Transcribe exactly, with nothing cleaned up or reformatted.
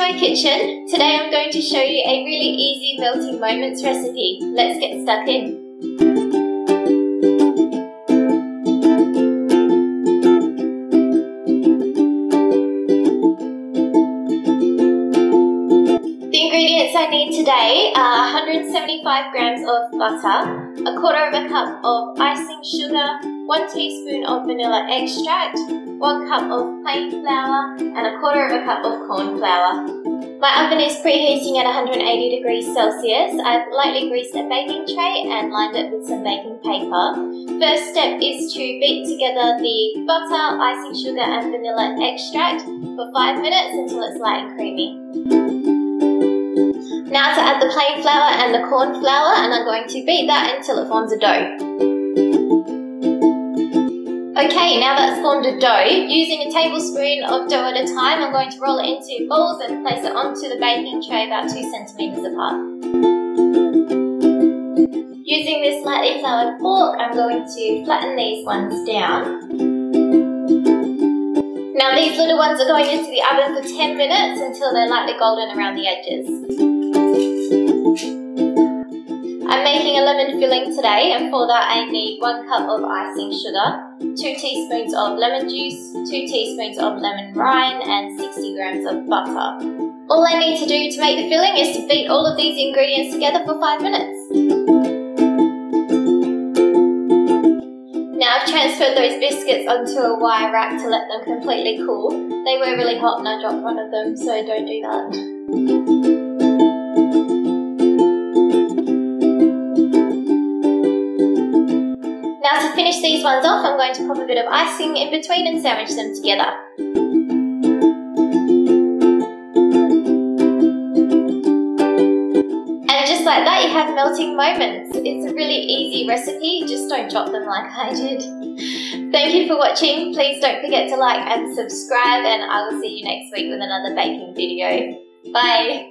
my kitchen. Today I'm going to show you a really easy melting moments recipe. Let's get stuck in. The ingredients I need today are one hundred seventy-five grams of butter, a quarter of a cup of icing sugar, one teaspoon of vanilla extract, one cup of plain flour, and a quarter of a cup of corn flour. My oven is preheating at one hundred eighty degrees Celsius. I've lightly greased a baking tray and lined it with some baking paper. First step is to beat together the butter, icing sugar, and vanilla extract for five minutes until it's light and creamy. Now to add the plain flour and the corn flour, and I'm going to beat that until it forms a dough. Okay, now that's formed a dough, using a tablespoon of dough at a time, I'm going to roll it into balls and place it onto the baking tray about two centimetres apart. Using this lightly floured fork, I'm going to flatten these ones down. Now these little ones are going into the oven for ten minutes until they're lightly golden around the edges. I'm making a lemon filling today, and for that I need one cup of icing sugar, two teaspoons of lemon juice, two teaspoons of lemon rind, and sixty grams of butter. All I need to do to make the filling is to beat all of these ingredients together for five minutes. Now I've transferred those biscuits onto a wire rack to let them completely cool. They were really hot and I dropped one of them, so don't do that. Now to finish these ones off, I'm going to pop a bit of icing in between and sandwich them together. And just like that, you have melting moments. It's a really easy recipe, just don't drop them like I did. Thank you for watching. Please don't forget to like and subscribe, and I will see you next week with another baking video. Bye!